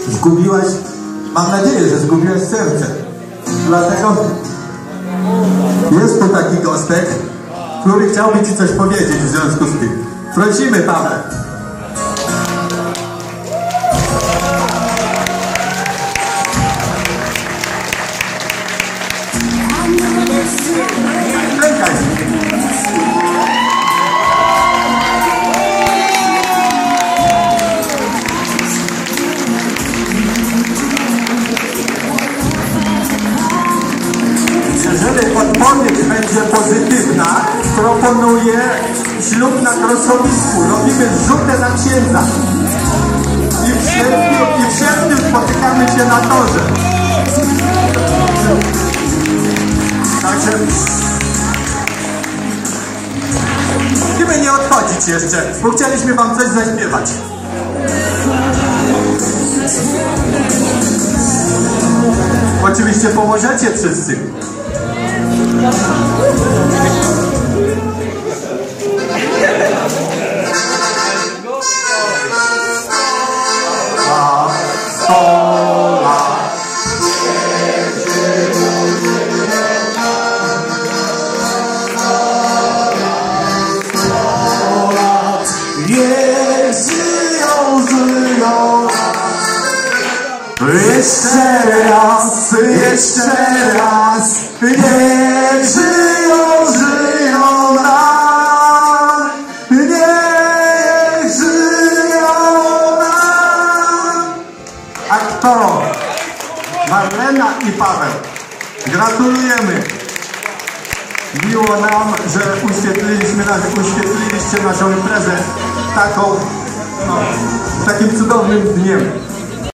Zgubiłaś, mam nadzieję, że zgubiłaś serce. Dlatego jest tu taki gostek, który chciałby ci coś powiedzieć w związku z tym. Prosimy, Paweł. Czekaj. Jeżeli odpowiedź będzie pozytywna, proponuję ślub na krosowicku. Robimy zrzutę na księdza. I w sierpniu spotykamy się na torze. Także musimy nie odchodzić jeszcze, bo chcieliśmy wam coś zaśpiewać. Oczywiście pomożecie wszyscy. Jeszcze raz, niech żyją nam, niech żyją nam. A kto? Marlena i Paweł. Gratulujemy. Miło nam, że uświetliliście naszą imprezę takim cudownym dniem.